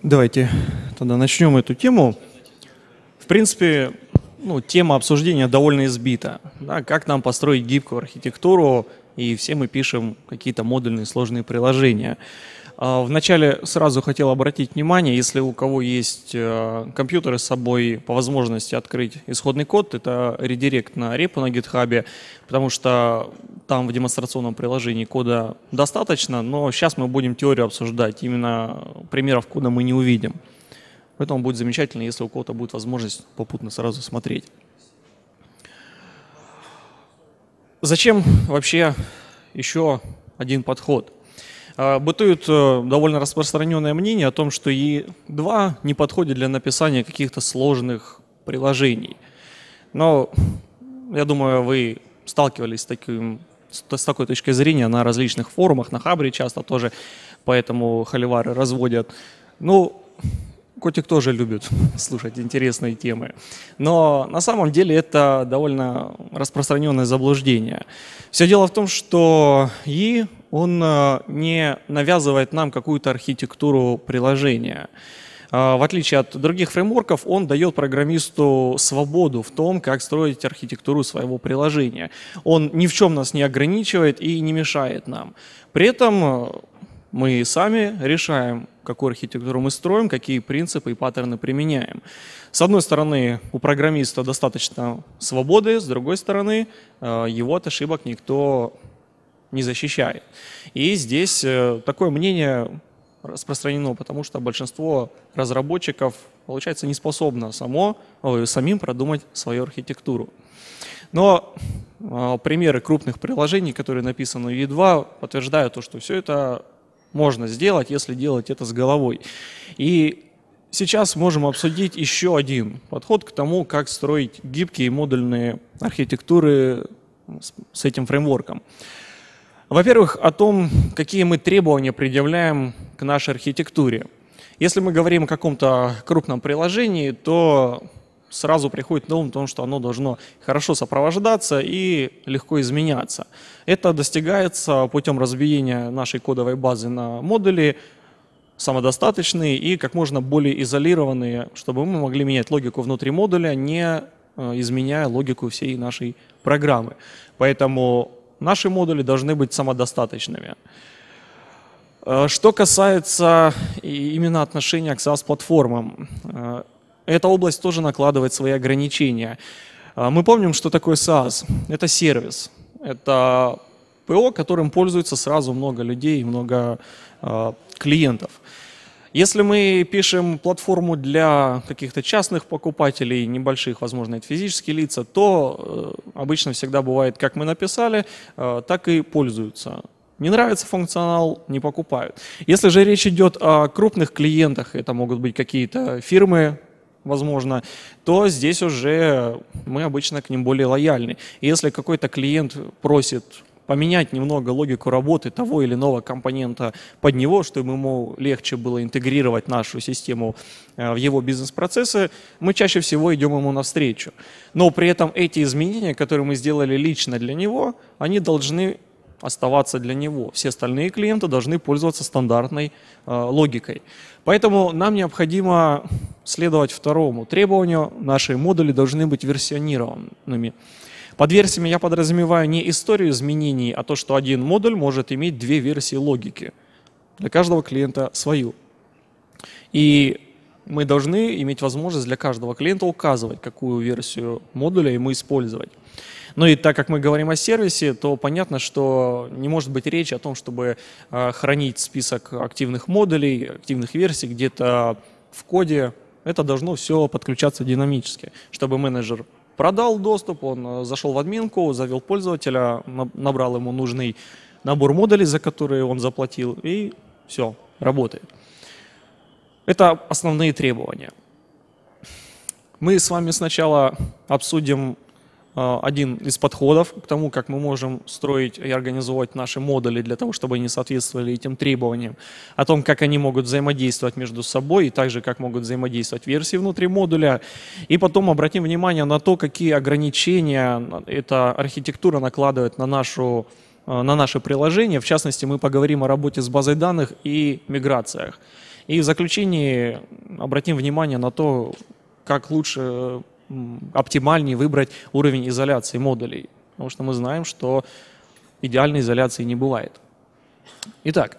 Давайте тогда начнем эту тему. В принципе, тема обсуждения довольно избита. Да, как нам построить гибкую архитектуру, и все мы пишем какие-то модульные сложные приложения. Вначале сразу хотел обратить внимание, если у кого есть компьютеры с собой, по возможности открыть исходный код, это редирект на репо на GitHub, потому что там в демонстрационном приложении кода достаточно, но сейчас мы будем теорию обсуждать, именно примеров кода мы не увидим. Поэтому будет замечательно, если у кого-то будет возможность попутно сразу смотреть. Зачем вообще еще один подход? Бытует довольно распространенное мнение о том, что E2 не подходит для написания каких-то сложных приложений. Но я думаю, вы сталкивались с такой точкой зрения на различных форумах, на Хабре часто тоже, поэтому холивары разводят. Котик тоже любит слушать интересные темы. Но на самом деле это довольно распространенное заблуждение. Все дело в том, что он не навязывает нам какую-то архитектуру приложения. В отличие от других фреймворков, он дает программисту свободу в том, как строить архитектуру своего приложения. Он ни в чем нас не ограничивает и не мешает нам. При этом мы сами решаем, какую архитектуру мы строим, какие принципы и паттерны применяем. С одной стороны, у программиста достаточно свободы, с другой стороны, его от ошибок никто не защищает. И здесь такое мнение распространено, потому что большинство разработчиков, получается, не способно самим продумать свою архитектуру. Но примеры крупных приложений, которые написаны в E2, подтверждают то, что все это можно сделать, если делать это с головой. И сейчас можем обсудить еще один подход к тому, как строить гибкие модульные архитектуры с этим фреймворком. Во-первых, о том, какие мы требования предъявляем к нашей архитектуре. Если мы говорим о каком-то крупном приложении, то сразу приходит на ум то, что оно должно хорошо сопровождаться и легко изменяться. Это достигается путем разбиения нашей кодовой базы на модули, самодостаточные и как можно более изолированные, чтобы мы могли менять логику внутри модуля, не изменяя логику всей нашей программы. Поэтому наши модули должны быть самодостаточными. Что касается именно отношения к SaaS-платформам, эта область тоже накладывает свои ограничения. Мы помним, что такое SaaS. Это сервис. Это ПО, которым пользуется сразу много людей, много клиентов. Если мы пишем платформу для каких-то частных покупателей, небольших, возможно, это физические лица, то обычно всегда бывает, как мы написали, так и пользуются. Не нравится функционал, не покупают. Если же речь идет о крупных клиентах, это могут быть какие-то фирмы, возможно, то здесь уже мы обычно к ним более лояльны. И если какой-то клиент просит поменять немного логику работы того или иного компонента под него, чтобы ему легче было интегрировать нашу систему в его бизнес-процессы, мы чаще всего идем ему навстречу. Но при этом эти изменения, которые мы сделали лично для него, они должны оставаться для него. Все остальные клиенты должны пользоваться стандартной логикой. Поэтому нам необходимо следовать второму требованию. Наши модули должны быть версионированными. Под версиями я подразумеваю не историю изменений, а то, что один модуль может иметь две версии логики. Для каждого клиента свою. И мы должны иметь возможность для каждого клиента указывать, какую версию модуля ему использовать. Ну и так как мы говорим о сервисе, то понятно, что не может быть речи о том, чтобы хранить список активных модулей, активных версий где-то в коде. Это должно все подключаться динамически, чтобы менеджер продал доступ, он зашел в админку, завел пользователя, набрал ему нужный набор модулей, за которые он заплатил, и все, работает. Это основные требования. Мы с вами сначала обсудим один из подходов к тому, как мы можем строить и организовать наши модули для того, чтобы они соответствовали этим требованиям, о том, как они могут взаимодействовать между собой и также, как могут взаимодействовать версии внутри модуля. И потом обратим внимание на то, какие ограничения эта архитектура накладывает на наше приложение. В частности, мы поговорим о работе с базой данных и миграциях. И в заключении обратим внимание на то, как лучше, оптимальнее выбрать уровень изоляции модулей. Потому что мы знаем, что идеальной изоляции не бывает. Итак,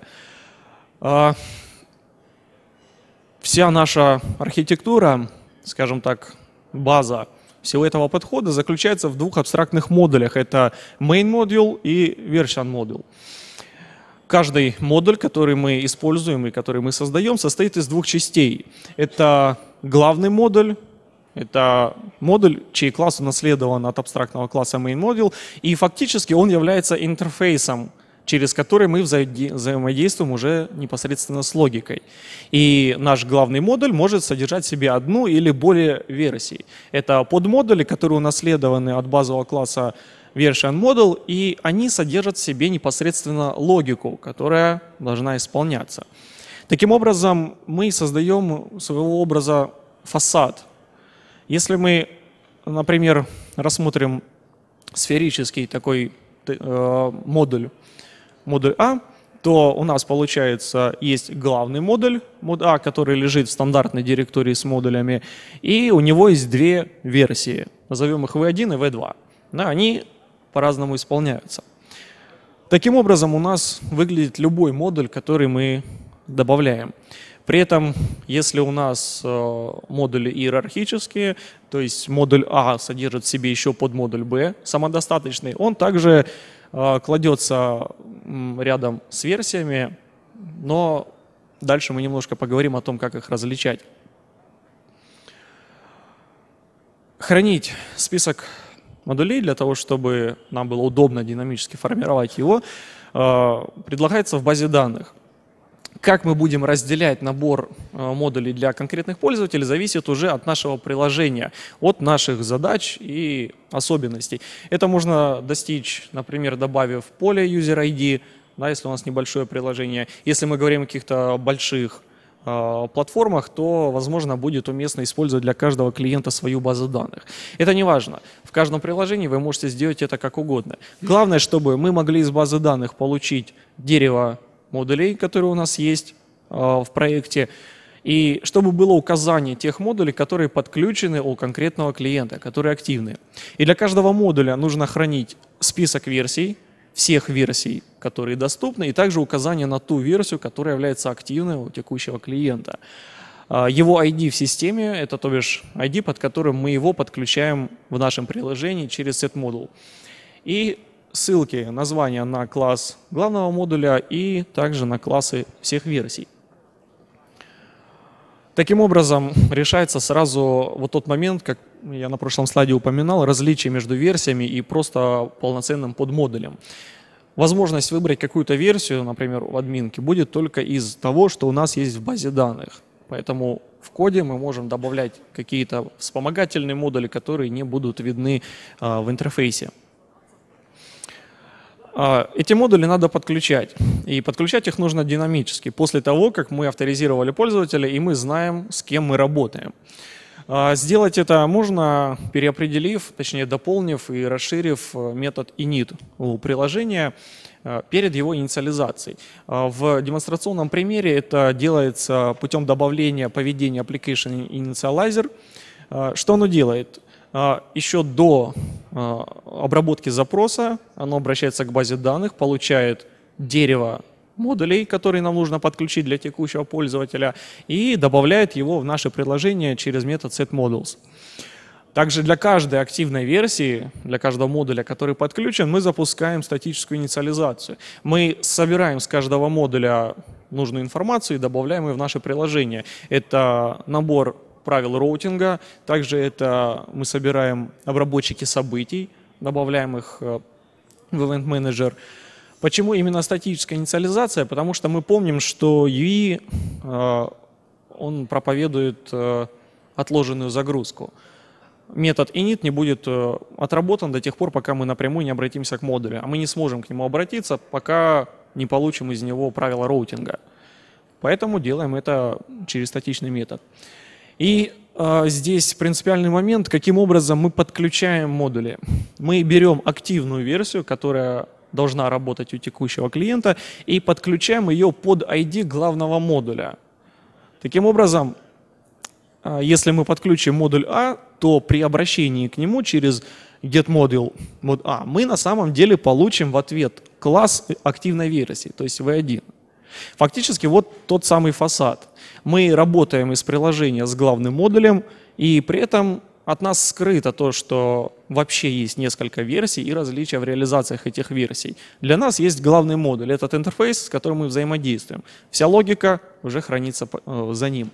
вся наша архитектура, скажем так, база всего этого подхода заключается в двух абстрактных модулях. Это main module и version module. Каждый модуль, который мы используем и который мы создаем, состоит из двух частей. Это главный модуль, это модуль, чей класс унаследован от абстрактного класса main module, и фактически он является интерфейсом, через который мы взаимодействуем уже непосредственно с логикой. И наш главный модуль может содержать в себе одну или более версий. Это подмодули, которые унаследованы от базового класса version module, и они содержат в себе непосредственно логику, которая должна исполняться. Таким образом, мы создаем своего образа фасад. Если мы, например, рассмотрим сферический такой модуль А, то у нас получается есть главный модуль, мод А, который лежит в стандартной директории с модулями, и у него есть две версии, назовем их V1 и V2. Да, они по-разному исполняются. Таким образом, у нас выглядит любой модуль, который мы добавляем. При этом, если у нас модули иерархические, то есть модуль А содержит в себе еще подмодуль Б, самодостаточный, он также кладется рядом с версиями, но дальше мы немножко поговорим о том, как их различать. Хранить список модулей для того, чтобы нам было удобно динамически формировать его, предлагается в базе данных. Как мы будем разделять набор модулей для конкретных пользователей, зависит уже от нашего приложения, от наших задач и особенностей. Это можно достичь, например, добавив поле User ID, да, если у нас небольшое приложение. Если мы говорим о каких-то больших платформах, то, возможно, будет уместно использовать для каждого клиента свою базу данных. Это не важно. В каждом приложении вы можете сделать это как угодно. Главное, чтобы мы могли из базы данных получить дерево модулей, которые у нас есть в проекте, и чтобы было указание тех модулей, которые подключены у конкретного клиента, которые активны. И для каждого модуля нужно хранить список версий, всех версий, которые доступны, и также указание на ту версию, которая является активной у текущего клиента. Его ID в системе, это то бишь ID, под которым мы его подключаем в нашем приложении через setModule. И ссылки, названия на класс главного модуля и также на классы всех версий. Таким образом, решается сразу вот тот момент, как я на прошлом слайде упоминал, различие между версиями и просто полноценным подмодулем. Возможность выбрать какую-то версию, например, в админке, будет только из того, что у нас есть в базе данных. Поэтому в коде мы можем добавлять какие-то вспомогательные модули, которые не будут видны в интерфейсе. Эти модули надо подключать, и подключать их нужно динамически, после того, как мы авторизировали пользователя и мы знаем, с кем мы работаем. Сделать это можно, переопределив, точнее дополнив и расширив метод init у приложения перед его инициализацией. В демонстрационном примере это делается путем добавления поведения application initializer. Что оно делает? Еще до обработки запроса оно обращается к базе данных, получает дерево модулей, которые нам нужно подключить для текущего пользователя, и добавляет его в наше приложение через метод setModules. Также для каждой активной версии, для каждого модуля, который подключен, мы запускаем статическую инициализацию. Мы собираем с каждого модуля нужную информацию и добавляем ее в наше приложение. Это набор правил роутинга, также это мы собираем обработчики событий, добавляем их в Event Manager. Почему именно статическая инициализация? Потому что мы помним, что UI он проповедует отложенную загрузку. Метод init не будет отработан до тех пор, пока мы напрямую не обратимся к модулю. А мы не сможем к нему обратиться, пока не получим из него правила роутинга. Поэтому делаем это через статичный метод. И здесь принципиальный момент, каким образом мы подключаем модули. Мы берем активную версию, которая должна работать у текущего клиента, и подключаем ее под ID главного модуля. Таким образом, если мы подключим модуль А, то при обращении к нему через getModule mod A мы на самом деле получим в ответ класс активной версии, то есть V1. Фактически вот тот самый фасад. Мы работаем из приложения с главным модулем, и при этом от нас скрыто то, что вообще есть несколько версий и различия в реализациях этих версий. Для нас есть главный модуль, этот интерфейс, с которым мы взаимодействуем. Вся логика уже хранится за ним.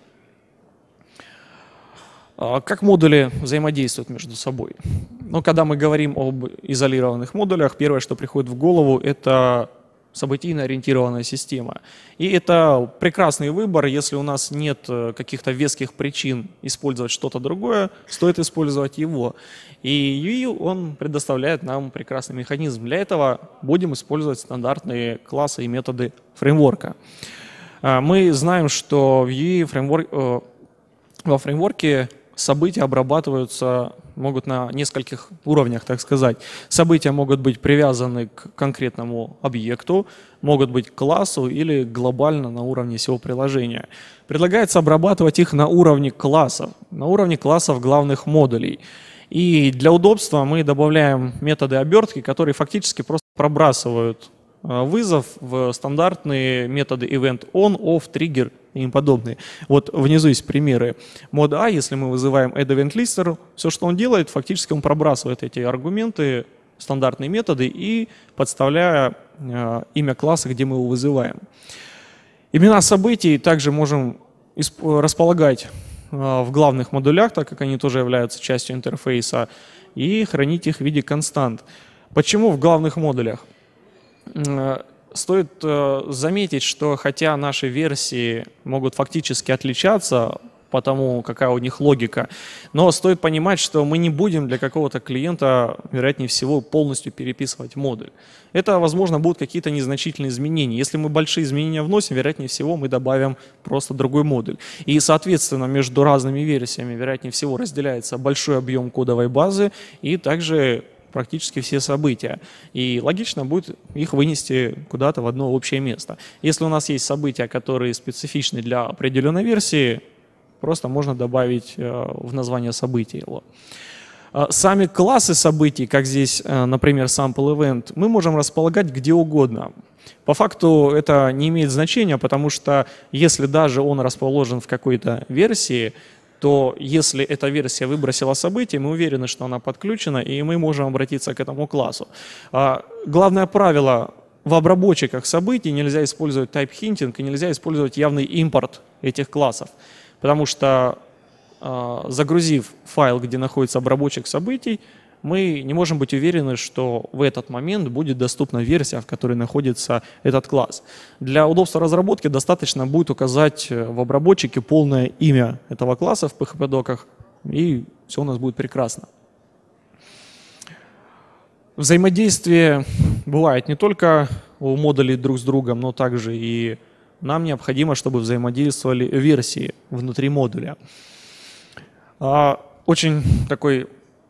Как модули взаимодействуют между собой? Ну, когда мы говорим об изолированных модулях, первое, что приходит в голову, это событийно ориентированная система. И это прекрасный выбор, если у нас нет каких-то веских причин использовать что-то другое, стоит использовать его. И UI, он предоставляет нам прекрасный механизм. Для этого будем использовать стандартные классы и методы фреймворка. Мы знаем, что в UI во фреймворке события обрабатываются, могут на нескольких уровнях, так сказать. События могут быть привязаны к конкретному объекту, могут быть к классу или глобально на уровне всего приложения. Предлагается обрабатывать их на уровне классов главных модулей. И для удобства мы добавляем методы обертки, которые фактически просто пробрасывают вызов в стандартные методы event on, off, trigger и им подобные. Вот внизу есть примеры мода А. Если мы вызываем add event lister, все, что он делает, фактически он пробрасывает эти аргументы, стандартные методы и подставляя имя класса, где мы его вызываем. Имена событий также можем располагать в главных модулях, так как они тоже являются частью интерфейса, и хранить их в виде констант. Почему в главных модулях? Стоит заметить, что хотя наши версии могут фактически отличаться по тому, какая у них логика, но стоит понимать, что мы не будем для какого-то клиента, вероятнее всего, полностью переписывать модуль. Это, возможно, будут какие-то незначительные изменения. Если мы большие изменения вносим, вероятнее всего, мы добавим просто другой модуль. И, соответственно, между разными версиями, вероятнее всего, разделяется большой объем кодовой базы и также практически все события. И логично будет их вынести куда-то в одно общее место. Если у нас есть события, которые специфичны для определенной версии, просто можно добавить в название события его. Сами классы событий, как здесь, например, sample event, мы можем располагать где угодно. По факту это не имеет значения, потому что если даже он расположен в какой-то версии, то если эта версия выбросила событие, мы уверены, что она подключена, и мы можем обратиться к этому классу. Главное правило: в обработчиках событий нельзя использовать type hinting и нельзя использовать явный импорт этих классов, потому что, загрузив файл, где находится обработчик событий, мы не можем быть уверены, что в этот момент будет доступна версия, в которой находится этот класс. Для удобства разработки достаточно будет указать в обработчике полное имя этого класса в PHP-доках, и все у нас будет прекрасно. Взаимодействие бывает не только у модулей друг с другом, но также и нам необходимо, чтобы взаимодействовали версии внутри модуля. Очень такой,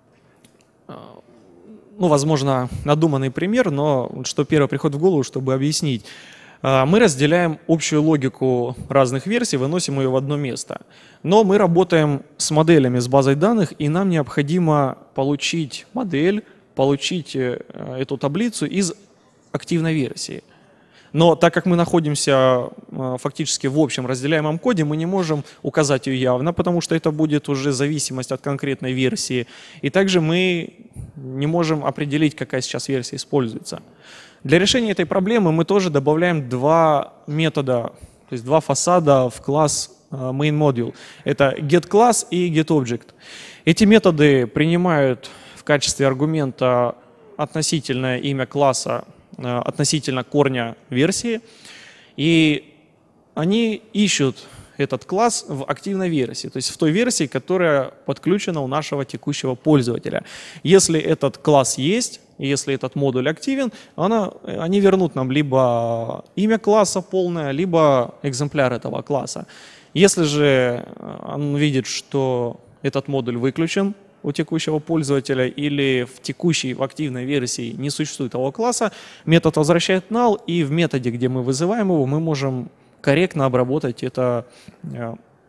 возможно, надуманный пример, но что первое приходит в голову, чтобы объяснить. Мы разделяем общую логику разных версий, выносим ее в одно место. Но мы работаем с моделями, с базой данных, и нам необходимо получить модель, получить эту таблицу из активной версии. Но так как мы находимся фактически в общем разделяемом коде, мы не можем указать ее явно, потому что это будет уже зависимость от конкретной версии. И также мы не можем определить, какая сейчас версия используется. Для решения этой проблемы мы тоже добавляем два метода, то есть два фасада в класс main-module. Это getClass и getObject. Эти методы принимают в качестве аргумента относительное имя класса относительно корня версии, и они ищут этот класс в активной версии, то есть в той версии, которая подключена у нашего текущего пользователя. Если этот класс есть, и если этот модуль активен, они вернут нам либо имя класса полное, либо экземпляр этого класса. Если же он видит, что этот модуль выключен у текущего пользователя или в активной версии не существует того класса, метод возвращает null, и в методе, где мы вызываем его, мы можем корректно обработать это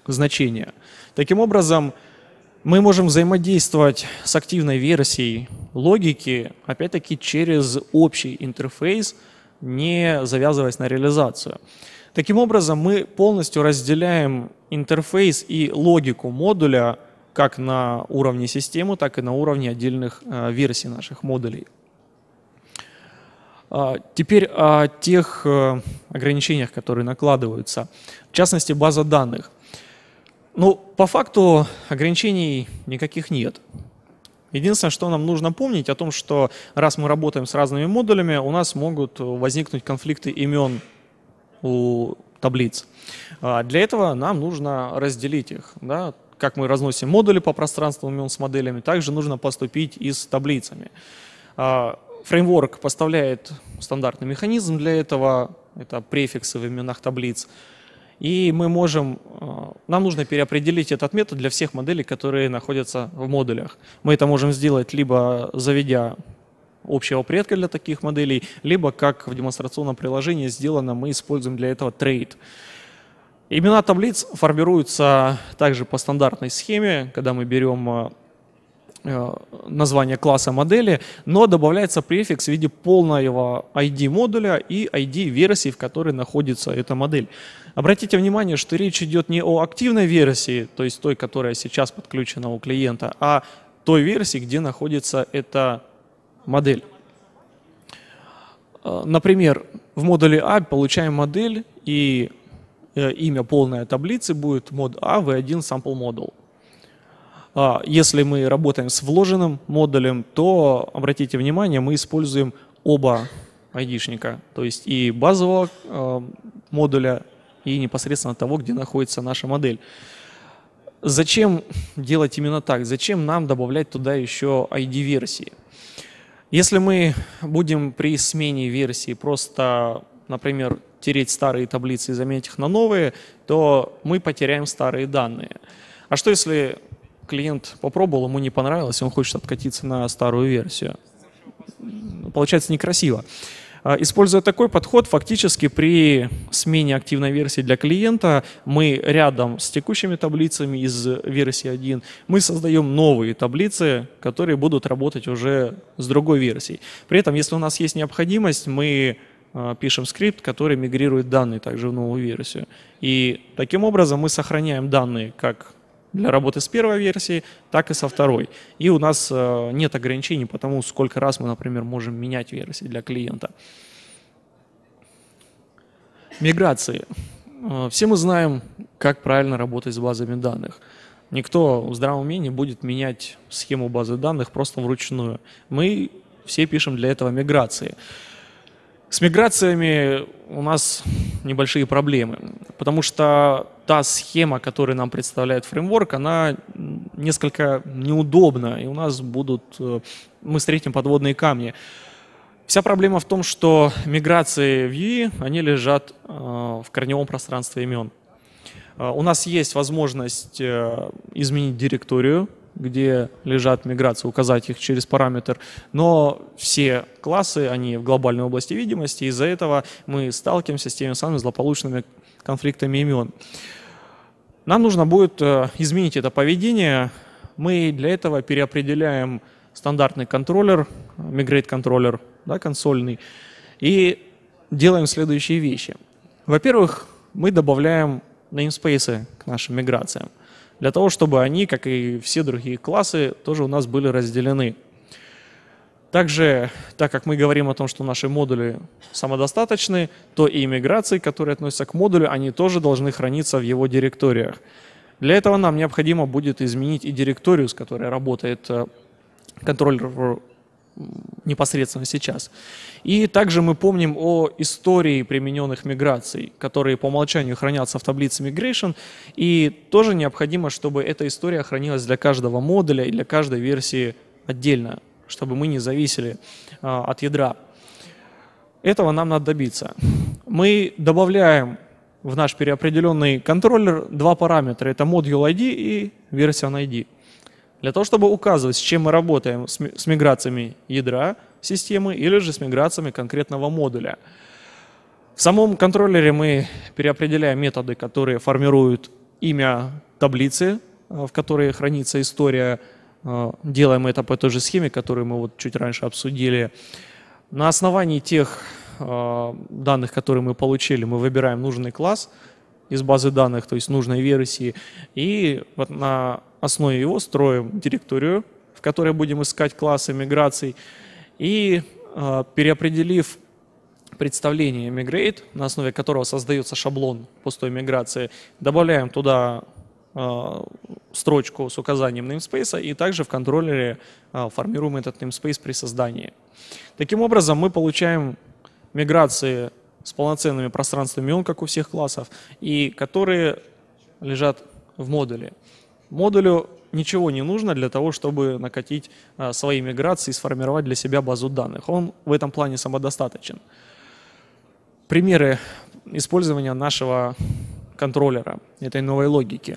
значения. Таким образом, мы можем взаимодействовать с активной версией логики, опять-таки, через общий интерфейс, не завязываясь на реализацию. Таким образом, мы полностью разделяем интерфейс и логику модуля как на уровне системы, так и на уровне отдельных версий наших модулей. Теперь о тех ограничениях, которые накладываются. В частности, база данных. Ну, по факту ограничений никаких нет. Единственное, что нам нужно помнить, о том, что раз мы работаем с разными модулями, у нас могут возникнуть конфликты имен у таблиц. Для этого нам нужно разделить их. Да? Как мы разносим модули по пространству имен с моделями, также нужно поступить и с таблицами. Фреймворк поставляет стандартный механизм для этого, это префиксы в именах таблиц. И нам нужно переопределить этот метод для всех моделей, которые находятся в модулях. Мы это можем сделать либо заведя общего предка для таких моделей, либо, как в демонстрационном приложении сделано, мы используем для этого трейд. Имена таблиц формируются также по стандартной схеме, когда мы берем название класса модели, но добавляется префикс в виде полного ID модуля и ID версии, в которой находится эта модель. Обратите внимание, что речь идет не о активной версии, то есть той, которая сейчас подключена у клиента, а той версии, где находится эта модель. Например, в модуле А получаем модель, и имя полной таблицы будет mod A v1 sample model. Если мы работаем с вложенным модулем, то, обратите внимание, мы используем оба айдишника, то есть и базового модуля, и непосредственно того, где находится наша модель. Зачем делать именно так? Зачем нам добавлять туда еще ID-версии? Если мы будем при смене версии просто, например, тереть старые таблицы и заменять их на новые, то мы потеряем старые данные. А что если клиент попробовал, ему не понравилось, он хочет откатиться на старую версию? Получается некрасиво. Используя такой подход, фактически при смене активной версии для клиента мы рядом с текущими таблицами из версии 1 мы создаем новые таблицы, которые будут работать уже с другой версией. При этом, если у нас есть необходимость, мы пишем скрипт, который мигрирует данные также в новую версию. И таким образом мы сохраняем данные как для работы с первой версией, так и со второй. И у нас нет ограничений по тому, сколько раз мы, например, можем менять версии для клиента. Миграции. Все мы знаем, как правильно работать с базами данных. Никто в здравом уме не будет менять схему базы данных просто вручную. Мы все пишем для этого миграции. С миграциями у нас небольшие проблемы, потому что та схема, которую нам представляет фреймворк, она несколько неудобна, и у нас мы встретим подводные камни. Вся проблема в том, что миграции в UI, они лежат в корневом пространстве имен. У нас есть возможность изменить директорию, где лежат миграции, указать их через параметр, но все классы, они в глобальной области видимости, из-за этого мы сталкиваемся с теми самыми злополучными конфликтами имен. Нам нужно будет изменить это поведение. Мы для этого переопределяем стандартный контроллер, migrate контроллер, да, консольный, и делаем следующие вещи. Во-первых, мы добавляем namespace к нашим миграциям, для того, чтобы они, как и все другие классы, тоже у нас были разделены. Также, так как мы говорим о том, что наши модули самодостаточны, то и миграции, которые относятся к модулю, они тоже должны храниться в его директориях. Для этого нам необходимо будет изменить и директорию, с которой работает контроллер непосредственно сейчас. И также мы помним о истории примененных миграций, которые по умолчанию хранятся в таблице Migration, и тоже необходимо, чтобы эта история хранилась для каждого модуля и для каждой версии отдельно, чтобы мы не зависели от ядра. Этого нам надо добиться. Мы добавляем в наш переопределенный контроллер два параметра, это Module ID и Version ID. Для того, чтобы указывать, с чем мы работаем, с миграциями ядра системы или же с миграциями конкретного модуля. В самом контроллере мы переопределяем методы, которые формируют имя таблицы, в которой хранится история. Делаем это по той же схеме, которую мы вот чуть раньше обсудили. На основании тех данных, которые мы получили, мы выбираем нужный класс из базы данных, то есть нужной версии, и вот на основе его строим директорию, в которой будем искать классы миграций, и переопределив представление migrate, на основе которого создается шаблон пустой миграции, добавляем туда строчку с указанием namespace, и также в контроллере формируем этот namespace при создании. Таким образом, мы получаем миграции с полноценными пространствами ион, как у всех классов, и которые лежат в модуле. Модулю ничего не нужно для того, чтобы накатить свои миграции и сформировать для себя базу данных. Он в этом плане самодостаточен. Примеры использования нашего контроллера, этой новой логики.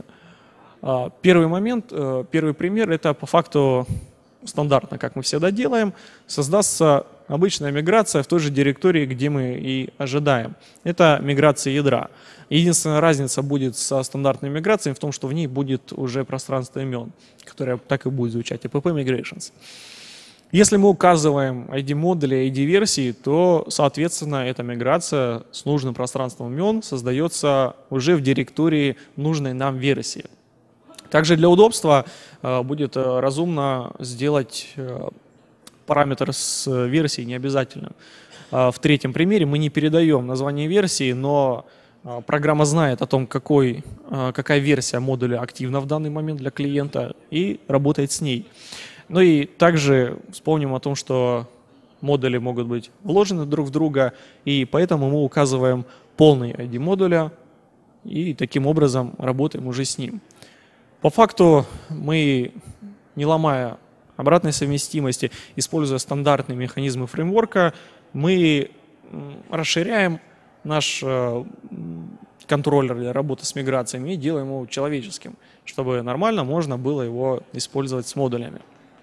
Первый пример – это по факту стандартно, как мы всегда делаем, создастся обычная миграция в той же директории, где мы и ожидаем. Это миграция ядра. Единственная разница будет со стандартной миграцией в том, что в ней будет уже пространство имен, которое так и будет звучать, app migrations. Если мы указываем ID модуля, ID версии, то, соответственно, эта миграция с нужным пространством имен создается уже в директории нужной нам версии. Также для удобства будет разумно сделать параметр с версией необязательным. В третьем примере мы не передаем название версии, но программа знает о том, какая версия модуля активна в данный момент для клиента, и работает с ней. Ну и также вспомним о том, что модули могут быть вложены друг в друга, и поэтому мы указываем полный ID модуля и таким образом работаем уже с ним. По факту мы, не ломая обратной совместимости, используя стандартные механизмы фреймворка, мы расширяем наш контроллер для работы с миграциями и делаем его человеческим, чтобы нормально можно было его использовать с модулями.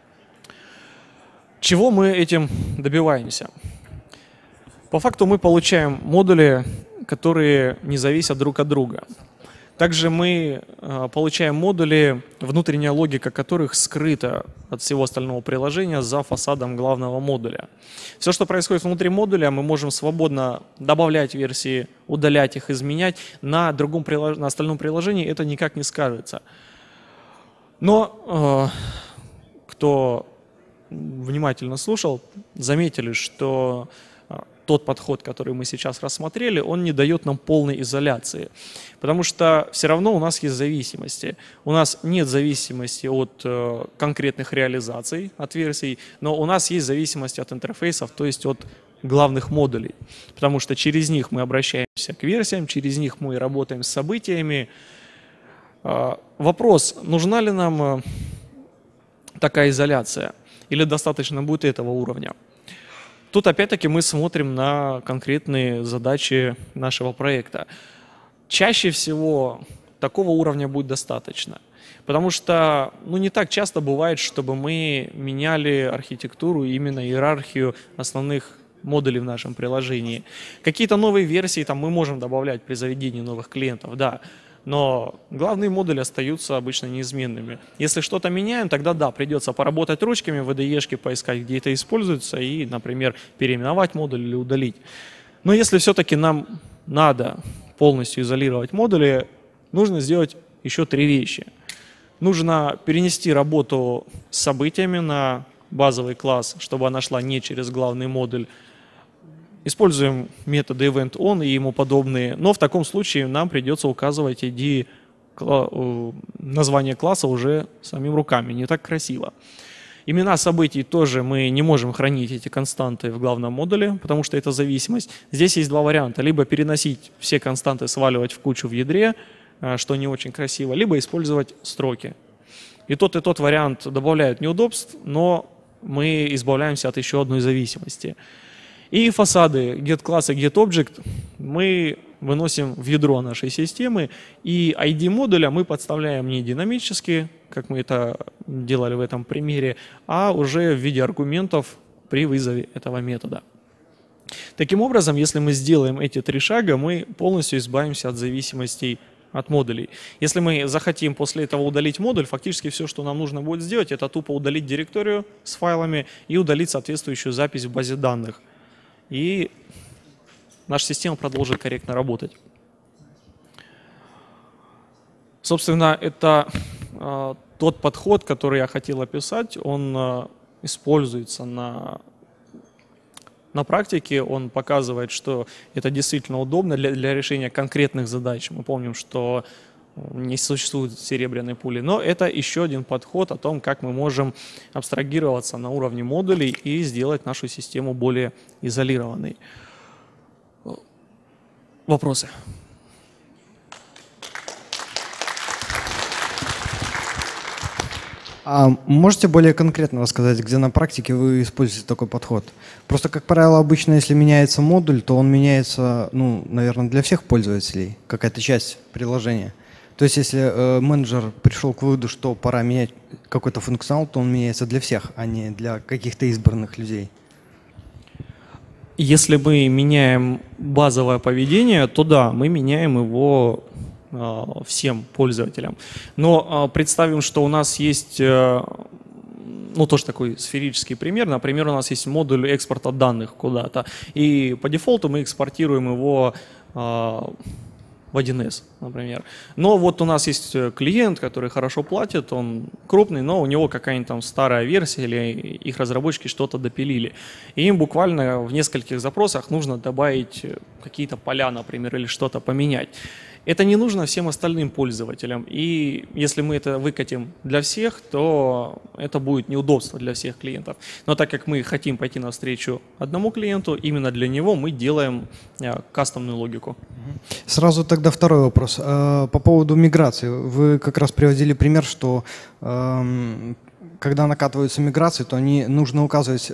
Чего мы этим добиваемся? По факту мы получаем модули, которые не зависят друг от друга. Также мы получаем модули, внутренняя логика которых скрыта от всего остального приложения за фасадом главного модуля. Все, что происходит внутри модуля, мы можем свободно добавлять версии, удалять их, изменять. На остальном приложении это никак не скажется. Но кто внимательно слушал, заметили, что тот подход, который мы сейчас рассмотрели, он не дает нам полной изоляции. Потому что все равно у нас есть зависимости. У нас нет зависимости от конкретных реализаций, от версий, но у нас есть зависимость от интерфейсов, то есть от главных модулей. Потому что через них мы обращаемся к версиям, через них мы работаем с событиями. Вопрос, нужна ли нам такая изоляция или достаточно будет этого уровня? Тут опять-таки мы смотрим на конкретные задачи нашего проекта. Чаще всего такого уровня будет достаточно, потому что не так часто бывает, чтобы мы меняли архитектуру, именно иерархию основных модулей в нашем приложении. Какие-то новые версии мы можем добавлять при заведении новых клиентов, да. Но главные модули остаются обычно неизменными. Если что-то меняем, тогда да, придется поработать ручками в IDE-шке, поискать, где это используется, и, например, переименовать модуль или удалить. Но если все-таки нам надо полностью изолировать модули, нужно сделать еще 3 вещи. Нужно перенести работу с событиями на базовый класс, чтобы она шла не через главный модуль. Используем методы EventOn и ему подобные, но в таком случае нам придется указывать ID, название класса уже самими руками, не так красиво. Имена событий тоже мы не можем хранить эти константы в главном модуле, потому что это зависимость. Здесь есть 2 варианта. Либо переносить все константы, сваливать в кучу в ядре, что не очень красиво, либо использовать строки. И тот вариант добавляет неудобств, но мы избавляемся от еще одной зависимости. И фасады getClass и getObject мы выносим в ядро нашей системы, и ID модуля мы подставляем не динамически, как мы это делали в этом примере, а уже в виде аргументов при вызове этого метода. Таким образом, если мы сделаем эти 3 шага, мы полностью избавимся от зависимостей от модулей. Если мы захотим после этого удалить модуль, фактически все, что нам нужно будет сделать, это тупо удалить директорию с файлами и удалить соответствующую запись в базе данных. И наша система продолжит корректно работать. Собственно, это тот подход, который я хотел описать, он используется на практике, он показывает, что это действительно удобно для решения конкретных задач. Мы помним, что не существует серебряной пули, но это еще один подход о том, как мы можем абстрагироваться на уровне модулей и сделать нашу систему более изолированной. Вопросы? А можете более конкретно рассказать, где на практике вы используете такой подход? Просто, как правило, обычно, если меняется модуль, то он меняется, ну, наверное, для всех пользователей, какая-то часть приложения. То есть, если менеджер пришел к выводу, что пора менять какой-то функционал, то он меняется для всех, а не для каких-то избранных людей. Если мы меняем базовое поведение, то да, мы меняем его всем пользователям. Но представим, что у нас есть, ну, тоже такой сферический пример. Например, у нас есть модуль экспорта данных куда-то, и по дефолту мы экспортируем его в 1С, например. Но вот у нас есть клиент, который хорошо платит, он крупный, но у него какая-нибудь там старая версия или их разработчики что-то допилили. И им буквально в нескольких запросах нужно добавить какие-то поля, например, или что-то поменять. Это не нужно всем остальным пользователям. И если мы это выкатим для всех, то это будет неудобство для всех клиентов. Но так как мы хотим пойти навстречу одному клиенту, именно для него мы делаем кастомную логику. Сразу тогда второй вопрос. По поводу миграции. Вы как раз приводили пример, что когда накатываются миграции, то нужно указывать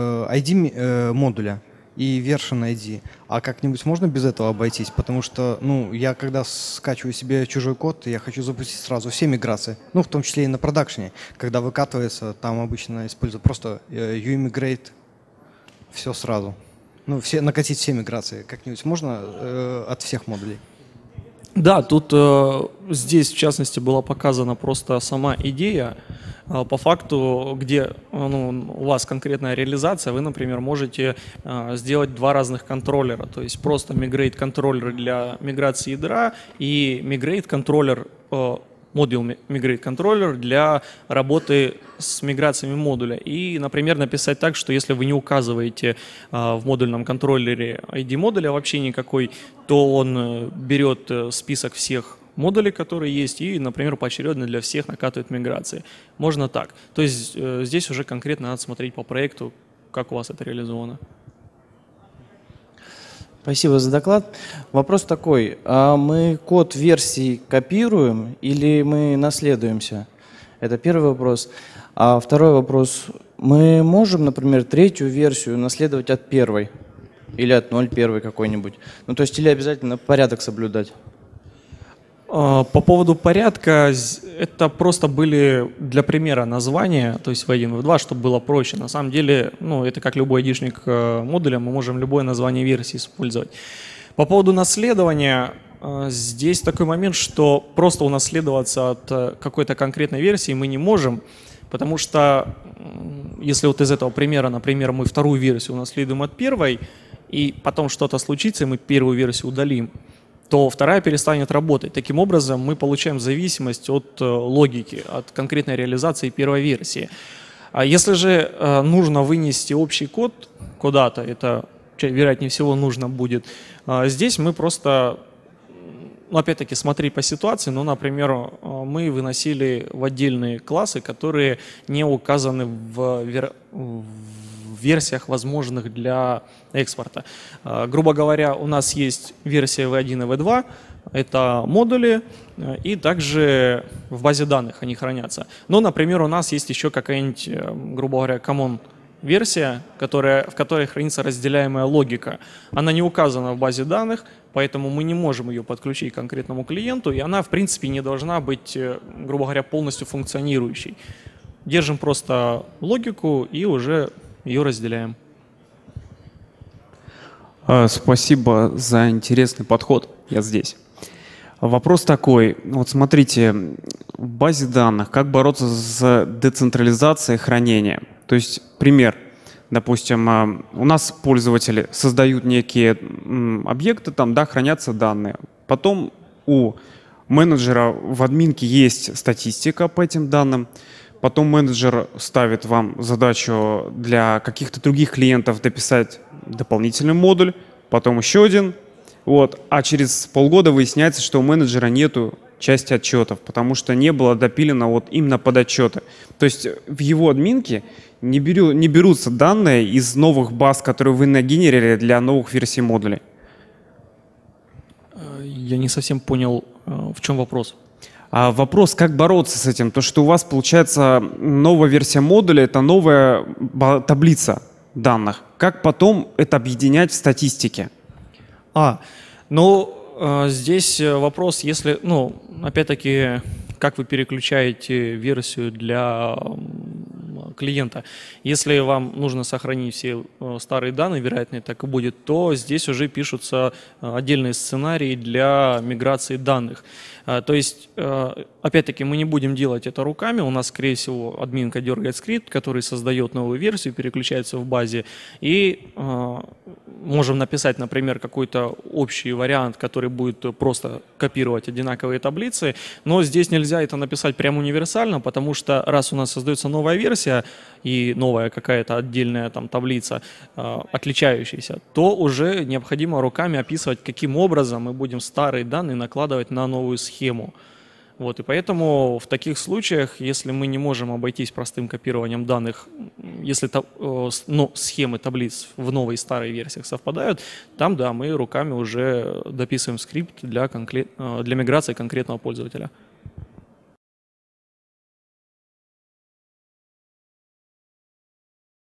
ID модуля и version ID. А как-нибудь можно без этого обойтись? Потому что, ну, я когда скачиваю себе чужой код, я хочу запустить сразу все миграции, ну, в том числе и на продакшене. Когда выкатывается, там обычно используют просто uimigrate, все сразу. Ну, накатить все миграции. Как-нибудь можно от всех модулей? Да, тут здесь, в частности, была показана просто сама идея. По факту, где у вас конкретная реализация, вы, например, можете сделать два разных контроллера. То есть просто migrate контроллер для миграции ядра и migrate контроллер, модуль migrate контроллер для работы с миграциями модуля. И, например, написать так, что если вы не указываете в модульном контроллере ID модуля вообще никакой, то он берет список всех модулей, которые есть, и, например, поочередно для всех накатывает миграции. Можно так. То есть здесь уже конкретно надо смотреть по проекту, как у вас это реализовано. Спасибо за доклад. Вопрос такой. А мы код версии копируем или мы наследуемся? Это первый вопрос. А второй вопрос. Мы можем, например, третью версию наследовать от первой или от 0.1 какой-нибудь? Ну, то есть или обязательно порядок соблюдать? По поводу порядка, это просто были для примера названия, то есть V1, V2, чтобы было проще. На самом деле, ну, это как любой айдишник модуля, мы можем любое название версии использовать. По поводу наследования, здесь такой момент, что просто унаследоваться от какой-то конкретной версии мы не можем, потому что если вот из этого примера, например, мы вторую версию унаследуем от первой, и потом что-то случится, и мы первую версию удалим, то вторая перестанет работать. Таким образом, мы получаем зависимость от логики, от конкретной реализации первой версии. А если же нужно вынести общий код куда-то, это, вероятнее всего, нужно будет, здесь мы просто, ну, опять-таки, смотреть по ситуации, ну, например, мы выносили в отдельные классы, которые не указаны в версиях, возможных для экспорта. Грубо говоря, у нас есть версия V1 и V2, это модули, и также в базе данных они хранятся. Но, например, у нас есть еще какая-нибудь, грубо говоря, common версия, в которой хранится разделяемая логика. Она не указана в базе данных, поэтому мы не можем ее подключить к конкретному клиенту, и она, в принципе, не должна быть, грубо говоря, полностью функционирующей. Держим просто логику и уже ее разделяем. Спасибо за интересный подход. Я здесь. Вопрос такой. Вот смотрите, в базе данных, как бороться с децентрализацией хранения? То есть, пример. Допустим, у нас пользователи создают некие объекты, там, да, хранятся данные. Потом у менеджера в админке есть статистика по этим данным. Потом менеджер ставит вам задачу для каких-то других клиентов дописать дополнительный модуль, потом еще один. Вот. А через полгода выясняется, что у менеджера нету части отчетов, потому что не было допилено вот именно под отчеты. То есть в его админке не берутся данные из новых баз, которые вы нагенерили для новых версий модулей. Я не совсем понял, в чем вопрос. А вопрос, как бороться с этим? То, что у вас получается новая версия модуля, это новая таблица данных. Как потом это объединять в статистике? Здесь вопрос, если, опять-таки, как вы переключаете версию для клиента. Если вам нужно сохранить все старые данные, вероятно, так и будет, то здесь уже пишутся отдельные сценарии для миграции данных. То есть, опять-таки, мы не будем делать это руками. У нас, скорее всего, админка дергает скрипт, который создает новую версию, переключается в базе. И можем написать, например, какой-то общий вариант, который будет просто копировать одинаковые таблицы. Но здесь нельзя это написать прямо универсально, потому что раз у нас создается новая версия и новая какая-то отдельная там таблица, отличающаяся, то уже необходимо руками описывать, каким образом мы будем старые данные накладывать на новую схему. Вот, и поэтому в таких случаях, если мы не можем обойтись простым копированием данных, если схемы таблиц в новой и старой версиях совпадают, там, да, мы руками уже дописываем скрипт для миграции конкретного пользователя.